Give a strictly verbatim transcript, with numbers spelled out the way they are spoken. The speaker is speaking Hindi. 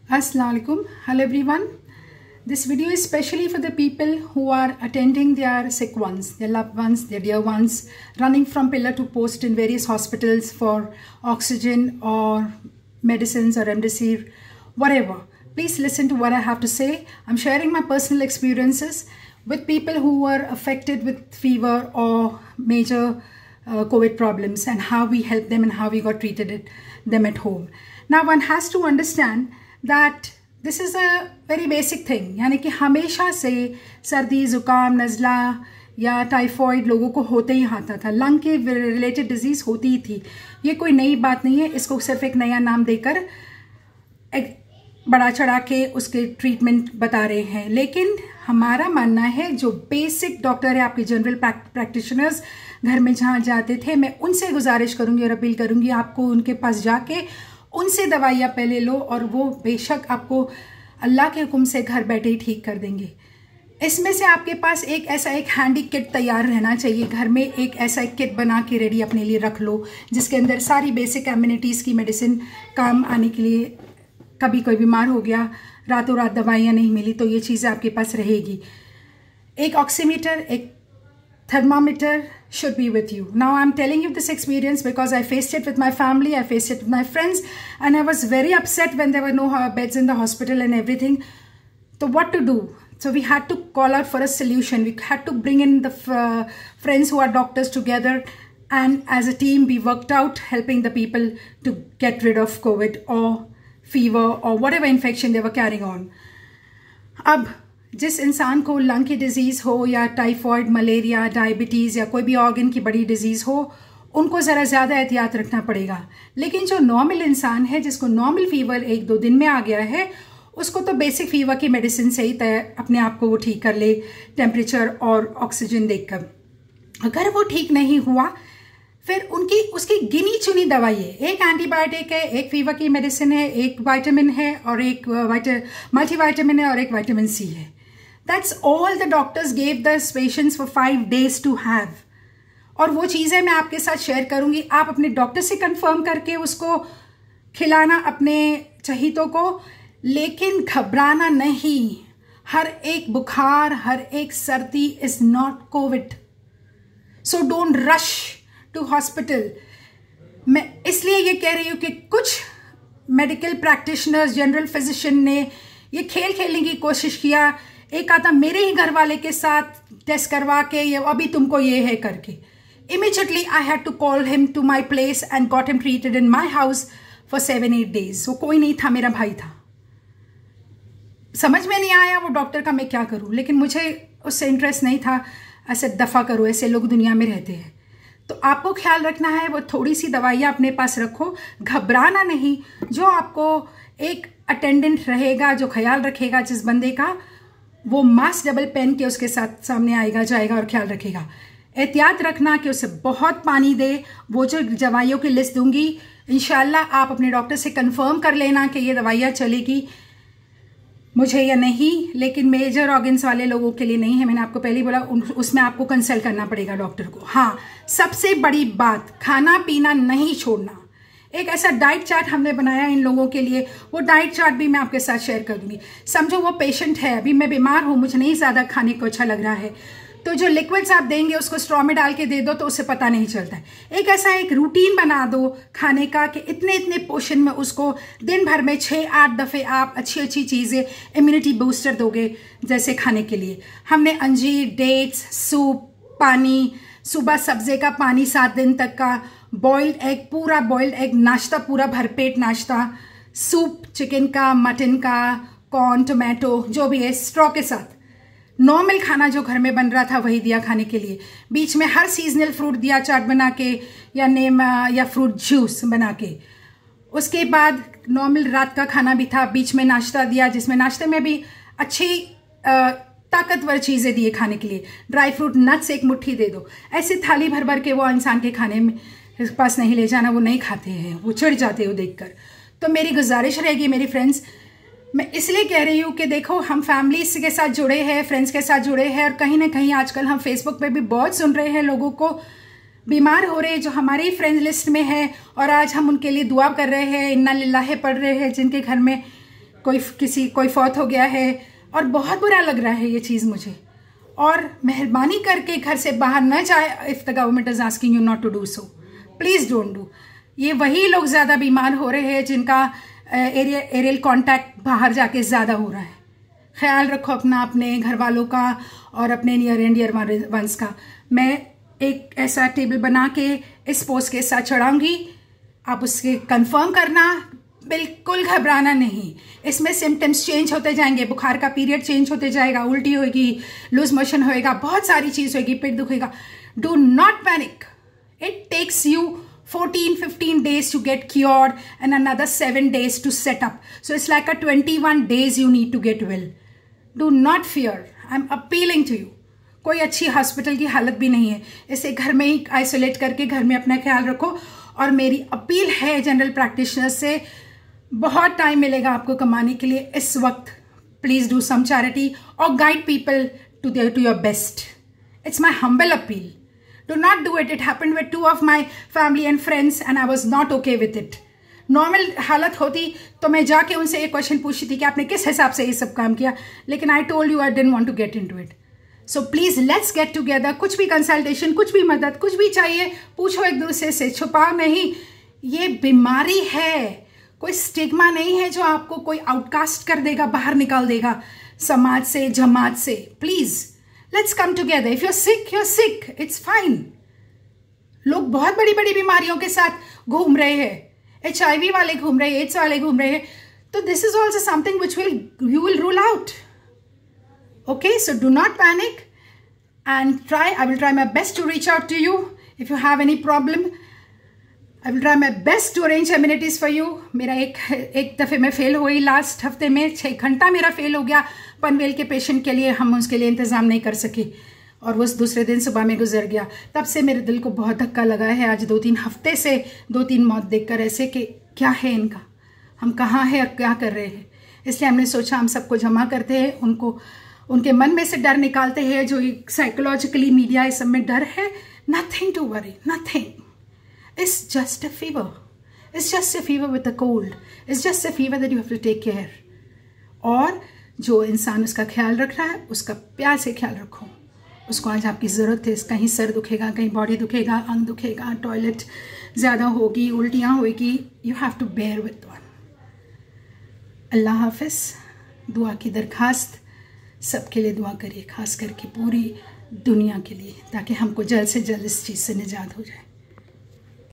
Assalamu alaikum. Hello everyone. This video is specially for the people who are attending their sick ones, their loved ones, their dear ones, running from pillar to post in various hospitals for oxygen or medicines or remdesivir, whatever. Please listen to what I have to say. I'm sharing my personal experiences with people who were affected with fever or major uh, COVID problems and how we helped them and how we got treated it, them at home. Now one has to understand that this is a very basic thing, यानी कि हमेशा से सर्दी जुकाम नज़ला या टाइफॉइड लोगों को होते ही आता था, लंग के रिलेटेड डिजीज़ होती ही थी। ये कोई नई बात नहीं है, इसको सिर्फ एक नया नाम देकर एक बड़ा चढ़ा के उसके ट्रीटमेंट बता रहे हैं। लेकिन हमारा मानना है जो बेसिक डॉक्टर है, आपके जनरल प्रैक्टिशनर्स घर में जहाँ जाते थे, मैं उनसे गुजारिश करूँगी और अपील करूँगी आपको उनके पास जाके उनसे दवाइयाँ पहले लो और वो बेशक आपको अल्लाह के हुक्म से घर बैठे ही ठीक कर देंगे। इसमें से आपके पास एक ऐसा एक हैंडी किट तैयार रहना चाहिए, घर में एक ऐसा एक किट बना के रेडी अपने लिए रख लो जिसके अंदर सारी बेसिक एम्यूनिटीज़ की मेडिसिन काम आने के लिए, कभी कोई बीमार हो गया रातों रात दवाइयाँ नहीं मिली तो ये चीज़ें आपके पास रहेगी। एक ऑक्सीमीटर, एक thermometer should be with you. Now I'm telling you this experience because I faced it with my family, I faced it with my friends, and I was very upset when there were no beds in the hospital and everything. So what to do? So we had to call out for a solution. We had to bring in the uh, friends who are doctors together, and as a team we worked out helping the people to get rid of COVID or fever or whatever infection they were carrying on. अब जिस इंसान को लंग की डिजीज़ हो या टाइफॉइड, मलेरिया, डायबिटीज़ या कोई भी ऑर्गन की बड़ी डिजीज़ हो, उनको ज़रा ज़्यादा एहतियात रखना पड़ेगा। लेकिन जो नॉर्मल इंसान है, जिसको नॉर्मल फीवर एक दो दिन में आ गया है, उसको तो बेसिक फीवर की मेडिसिन से ही तय अपने आप को वो ठीक कर ले, टेम्परेचर और ऑक्सीजन देखकर। अगर वो ठीक नहीं हुआ फिर उनकी उसकी गिनी चुनी दवाई है, एक एंटीबायोटिक है, एक फीवर की मेडिसिन है, एक विटामिन है और एक मल्टीविटामिन है और एक विटामिन सी है। That's all the doctors gave the patients for five days to have. और वो चीज़ें मैं आपके साथ शेयर करूँगी। आप अपने डॉक्टर से कंफर्म करके उसको खिलाना अपने चहीतों को, लेकिन घबराना नहीं। हर एक बुखार, हर एक सर्दी is not COVID. So don't rush to hospital. मैं इसलिए ये कह रही हूँ कि कुछ मेडिकल प्रैक्टिशनर्स, जनरल फिजिशियन ने ये खेल खेलने की कोशिश किया, एक आता मेरे ही घर वाले के साथ टेस्ट करवा के ये अभी तुमको ये है करके। Immediately I had to call him to my place and got him treated in my house for seven eight days. वो कोई नहीं था, मेरा भाई था। समझ में नहीं आया वो डॉक्टर का मैं क्या करूं, लेकिन मुझे उससे इंटरेस्ट नहीं था। ऐसे दफ़ा करो, ऐसे लोग दुनिया में रहते हैं। तो आपको ख्याल रखना है, वो थोड़ी सी दवाइयाँ अपने पास रखो, घबराना नहीं। जो आपको एक अटेंडेंट रहेगा जो ख्याल रखेगा जिस बंदे का, वो मास्क डबल पहन के उसके साथ सामने आएगा जाएगा और ख्याल रखेगा। एहतियात रखना कि उसे बहुत पानी दे। वो जो दवाइयों की लिस्ट दूंगी इंशाल्लाह आप अपने डॉक्टर से कंफर्म कर लेना कि ये दवाइयाँ चलेगी मुझे या नहीं, लेकिन मेजर ऑर्गन्स वाले लोगों के लिए नहीं है। मैंने आपको पहले ही बोला उसमें आपको कंसल्ट करना पड़ेगा डॉक्टर को। हाँ, सबसे बड़ी बात, खाना पीना नहीं छोड़ना। एक ऐसा डाइट चार्ट हमने बनाया इन लोगों के लिए, वो डाइट चार्ट भी मैं आपके साथ शेयर कर दूंगी। समझो वो पेशेंट है, अभी मैं बीमार हूँ, मुझे नहीं ज़्यादा खाने को अच्छा लग रहा है, तो जो लिक्विड्स आप देंगे उसको स्ट्रॉ में डाल के दे दो तो उससे पता नहीं चलता है। एक ऐसा एक रूटीन बना दो खाने का कि इतने इतने पोर्शन में उसको दिन भर में छः आठ दफ़े आप अच्छी अच्छी चीज़ें इम्यूनिटी बूस्टर दोगे। जैसे खाने के लिए हमने अंजीर, डेट्स, सूप, पानी, सुबह सब्ज़े का पानी सात दिन तक का, बॉइल्ड एग, पूरा बॉइल्ड एग नाश्ता, पूरा भरपेट नाश्ता, सूप चिकन का, मटन का, कॉर्न, टोमेटो जो भी है स्ट्रॉ के साथ। नॉर्मल खाना जो घर में बन रहा था वही दिया खाने के लिए। बीच में हर सीजनल फ्रूट दिया चाट बना के या नेम या फ्रूट जूस बना के। उसके बाद नॉर्मल रात का खाना भी था, बीच में नाश्ता दिया जिसमें नाश्ते में भी अच्छी आ, ताकतवर चीज़ें दिए खाने के लिए। ड्राई फ्रूट, नट्स एक मुट्ठी दे दो। ऐसे थाली भर भर के वो इंसान के खाने में पास नहीं ले जाना, वो नहीं खाते हैं, वो चिढ़ जाते हो देखकर। तो मेरी गुजारिश रहेगी मेरी फ्रेंड्स, मैं इसलिए कह रही हूँ कि देखो हम फैमिलीज के साथ जुड़े हैं, फ्रेंड्स के साथ जुड़े हैं, और कहीं ना कहीं आजकल हम फेसबुक पे भी बहुत सुन रहे हैं लोगों को बीमार हो रहे हैं जो हमारे ही फ्रेंड्स लिस्ट में है, और आज हम उनके लिए दुआ कर रहे हैं, इन्ना लिल्लाह पढ़ रहे हैं जिनके घर में कोई किसी कोई फौत हो गया है और बहुत बुरा लग रहा है ये चीज़ मुझे, और मेहरबानी करके घर से बाहर न जाए if the government is asking you not to do so, please don't do. ये वही लोग ज़्यादा बीमार हो रहे हैं जिनका एरिया एरियल कांटेक्ट बाहर जाके ज़्यादा हो रहा है। ख्याल रखो अपना, अपने घर वालों का और अपने नियर एंड डियर वंस का। मैं एक ऐसा टेबल बना के इस पोस्ट के साथ चढ़ाऊंगी, आप उसके कंफर्म करना, बिल्कुल घबराना नहीं। इसमें सिम्टम्स चेंज होते जाएंगे, बुखार का पीरियड चेंज होते जाएगा, उल्टी होगी, लूज मोशन होएगा, बहुत सारी चीज़ होगी, पेट दुखेगा। Do not panic, it takes you fourteen fifteen days to get cured and another seven days to set up, so it's like a twenty-one days you need to get well. Do not fear, I'm appealing to you. कोई अच्छी हॉस्पिटल की हालत भी नहीं है, इसे घर में ही आइसोलेट करके घर में अपना ख्याल रखो। और मेरी अपील है जनरल प्रैक्टिशनर से, बहुत टाइम मिलेगा आपको कमाने के लिए इस वक्त, प्लीज डू सम चैरिटी और guide people to there to your best. It's my humble appeal. Do not do it. It happened with two of my family and friends and I was not okay with it. Normal हालत होती तो मैं जाके उनसे एक क्वेश्चन पूछती थी कि आपने किस हिसाब से ये सब काम किया, लेकिन I told you I didn't want to get into it. So please let's get together. कुछ भी कंसल्टेशन, कुछ भी मदद, कुछ भी चाहिए पूछो एक दूसरे से, छुपाओ नहीं. ये बीमारी है, कोई स्टिग्मा नहीं है जो आपको कोई आउटकास्ट कर देगा, बाहर निकाल देगा समाज से, जमात से. Please Let's come together. If you're sick, you're sick. It's fine. लोग बहुत बड़ी बड़ी बीमारियों के साथ घूम रहे हैं, एच आई वी वाले घूम रहे हैं, एड्स वाले घूम रहे हैं, तो this is also something which will you will rule out. Okay, so do not panic and try. I will try my best to reach out to you if you have any problem. I will try my best to arrange amenities for you. मेरा एक एक दफ़े मैं फेल हुई लास्ट हफ्ते में, छः घंटा मेरा फेल हो गया पनवेल के पेशेंट के लिए, हम उसके लिए इंतज़ाम नहीं कर सके और वो दूसरे दिन सुबह में गुजर गया. तब से मेरे दिल को बहुत धक्का लगा है. आज दो तीन हफ्ते से दो तीन मौत देखकर ऐसे कि क्या है इनका, हम कहाँ हैं और क्या कर रहे हैं. इसलिए हमने सोचा हम सबको जमा करते हैं, उनको उनके मन में से डर निकालते हैं जो साइकोलॉजिकली मीडिया इस सब में डर है. Nothing to worry, nothing. It's just a fever. It's just a fever with a cold. It's just a fever that you have to take care. और जो इंसान उसका ख्याल रख रहा है उसका प्यार से ख्याल रखो. उसको आज आपकी ज़रूरत है. कहीं सर दुखेगा, कहीं बॉडी दुखेगा, अंग दुखेगा, टॉयलेट ज़्यादा होगी, उल्टियाँ होगी, you have to bear with one. अल्लाह हाफिज़. दुआ की दरखास्त सबके लिए दुआ करिए, खास करके पूरी दुनिया के लिए, ताकि हमको जल्द से जल्द इस चीज़ से निजात हो जाए.